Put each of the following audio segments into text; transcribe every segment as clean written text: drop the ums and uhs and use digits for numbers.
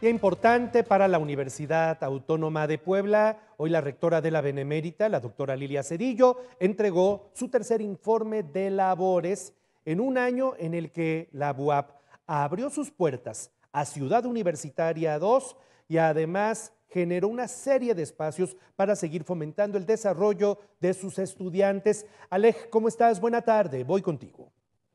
Día importante para la Universidad Autónoma de Puebla. Hoy la rectora de la Benemérita, la doctora Lilia Cedillo, entregó su tercer informe de labores en un año en el que la BUAP abrió sus puertas a Ciudad Universitaria 2 y además generó una serie de espacios para seguir fomentando el desarrollo de sus estudiantes. Alej, ¿cómo estás? Buena tarde, voy contigo.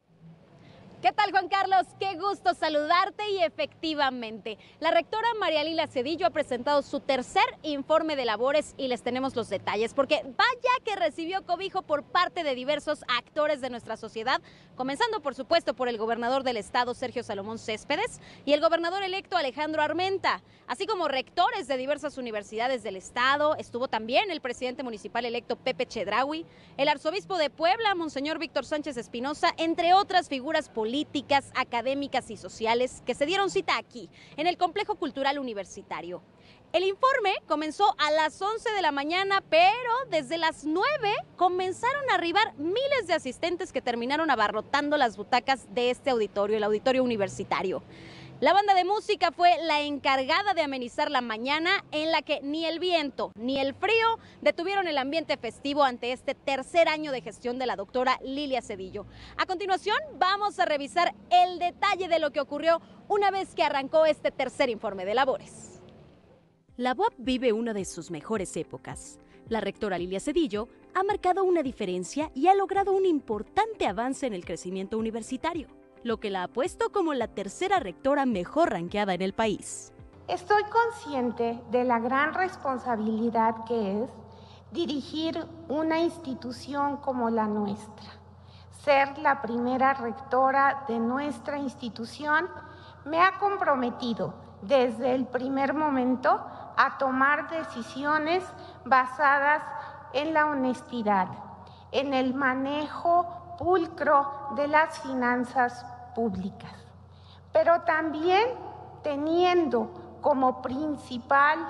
¿Qué tal, Juan Carlos? Qué gusto saludarte y efectivamente, la rectora María Lilia Cedillo ha presentado su tercer informe de labores y les tenemos los detalles, porque vaya que recibió cobijo por parte de diversos actores de nuestra sociedad, comenzando por supuesto por el gobernador del estado, Sergio Salomón Céspedes, y el gobernador electo Alejandro Armenta, así como rectores de diversas universidades del estado. Estuvo también el presidente municipal electo Pepe Chedraui, el arzobispo de Puebla, Monseñor Víctor Sánchez Espinosa, entre otras figuras políticas, académicas y sociales que se dieron cita aquí, en el Complejo Cultural Universitario. El informe comenzó a las 11 de la mañana, pero desde las 9 comenzaron a arribar miles de asistentes que terminaron abarrotando las butacas de este auditorio, el auditorio universitario. La banda de música fue la encargada de amenizar la mañana, en la que ni el viento ni el frío detuvieron el ambiente festivo ante este tercer año de gestión de la doctora Lilia Cedillo. A continuación vamos a revisar el detalle de lo que ocurrió una vez que arrancó este tercer informe de labores. La BUAP vive una de sus mejores épocas. La rectora Lilia Cedillo ha marcado una diferencia y ha logrado un importante avance en el crecimiento universitario, lo que la ha puesto como la tercera rectora mejor ranqueada en el país. Estoy consciente de la gran responsabilidad que es dirigir una institución como la nuestra. Ser la primera rectora de nuestra institución me ha comprometido desde el primer momento a tomar decisiones basadas en la honestidad, en el manejo pulcro de las finanzas públicas, pero también teniendo como principal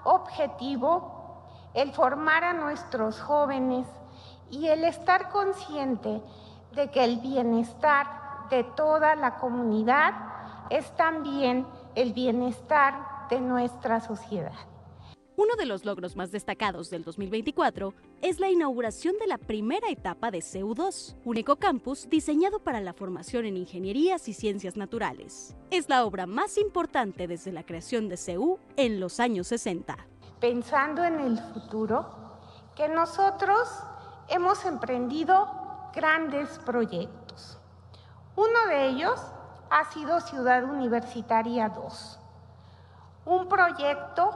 objetivo el formar a nuestros jóvenes y el estar consciente de que el bienestar de toda la comunidad es también el bienestar de nuestra sociedad. Uno de los logros más destacados del 2024 es la inauguración de la primera etapa de CEU2, un ecocampus diseñado para la formación en ingenierías y ciencias naturales. Es la obra más importante desde la creación de CEU en los años 60. Pensando en el futuro, que nosotros hemos emprendido grandes proyectos. Uno de ellos ha sido Ciudad Universitaria 2, un proyecto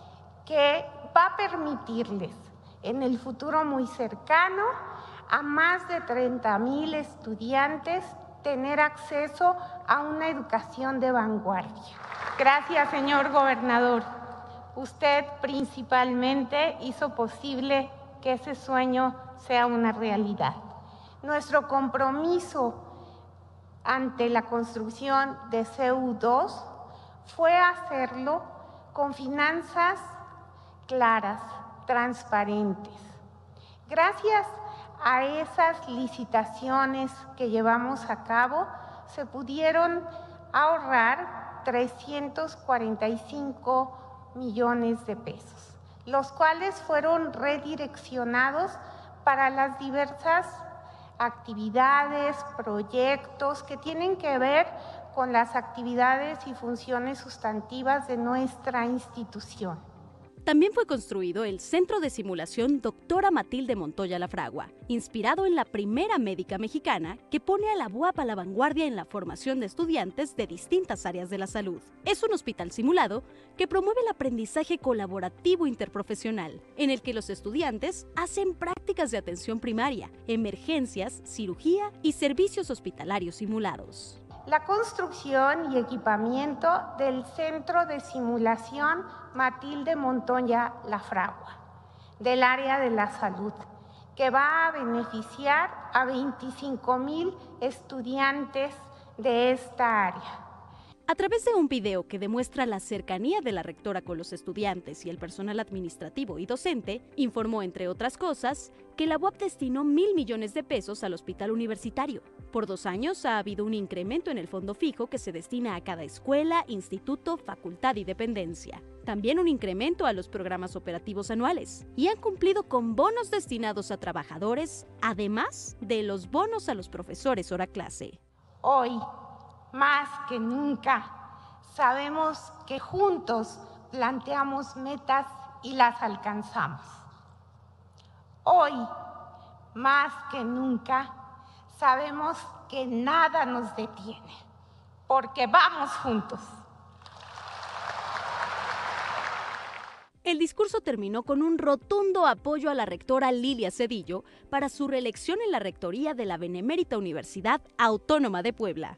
que va a permitirles en el futuro muy cercano a más de 30,000 estudiantes tener acceso a una educación de vanguardia. Gracias, señor gobernador. Usted principalmente hizo posible que ese sueño sea una realidad. Nuestro compromiso ante la construcción de CEU2 fue hacerlo con finanzas claras, transparentes. Gracias a esas licitaciones que llevamos a cabo, se pudieron ahorrar 345 millones de pesos, los cuales fueron redireccionados para las diversas actividades, proyectos que tienen que ver con las actividades y funciones sustantivas de nuestra institución. También fue construido el Centro de Simulación Doctora Matilde Montoya Lafragua, inspirado en la primera médica mexicana que pone a la BUAP a la vanguardia en la formación de estudiantes de distintas áreas de la salud. Es un hospital simulado que promueve el aprendizaje colaborativo interprofesional, en el que los estudiantes hacen prácticas de atención primaria, emergencias, cirugía y servicios hospitalarios simulados. La construcción y equipamiento del Centro de Simulación Matilde Montoya Lafragua, del área de la salud, que va a beneficiar a 25,000 estudiantes de esta área. A través de un video que demuestra la cercanía de la rectora con los estudiantes y el personal administrativo y docente, informó, entre otras cosas, que la BUAP destinó 1,000 millones de pesos al hospital universitario, Por 2 años ha habido un incremento en el fondo fijo que se destina a cada escuela, instituto, facultad y dependencia. También un incremento a los programas operativos anuales. Y han cumplido con bonos destinados a trabajadores, además de los bonos a los profesores hora clase. Hoy, más que nunca, sabemos que juntos planteamos metas y las alcanzamos. Hoy, más que nunca, sabemos que nada nos detiene, porque vamos juntos. El discurso terminó con un rotundo apoyo a la rectora Lilia Cedillo para su reelección en la rectoría de la Benemérita Universidad Autónoma de Puebla.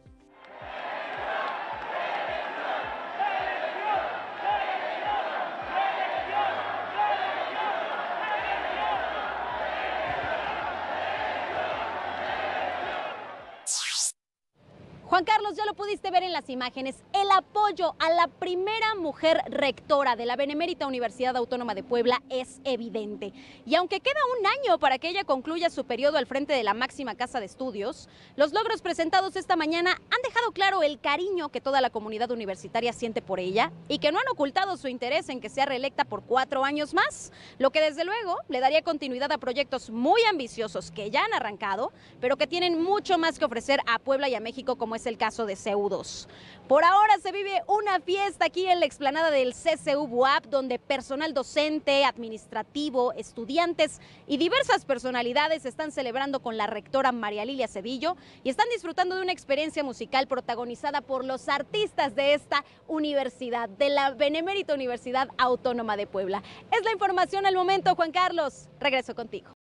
Juan Carlos, ya lo pudiste ver en las imágenes, el apoyo a la primera mujer rectora de la Benemérita Universidad Autónoma de Puebla es evidente. Y aunque queda un año para que ella concluya su periodo al frente de la máxima casa de estudios, los logros presentados esta mañana han dejado claro el cariño que toda la comunidad universitaria siente por ella y que no han ocultado su interés en que sea reelecta por 4 años más, lo que desde luego le daría continuidad a proyectos muy ambiciosos que ya han arrancado, pero que tienen mucho más que ofrecer a Puebla y a México, como es el caso de CU2. Por ahora se vive una fiesta aquí en la explanada del CCU BUAP, donde personal docente, administrativo, estudiantes y diversas personalidades están celebrando con la rectora María Lilia Cedillo y están disfrutando de una experiencia musical protagonizada por los artistas de esta universidad, de la Benemérita Universidad Autónoma de Puebla. Es la información al momento, Juan Carlos. Regreso contigo.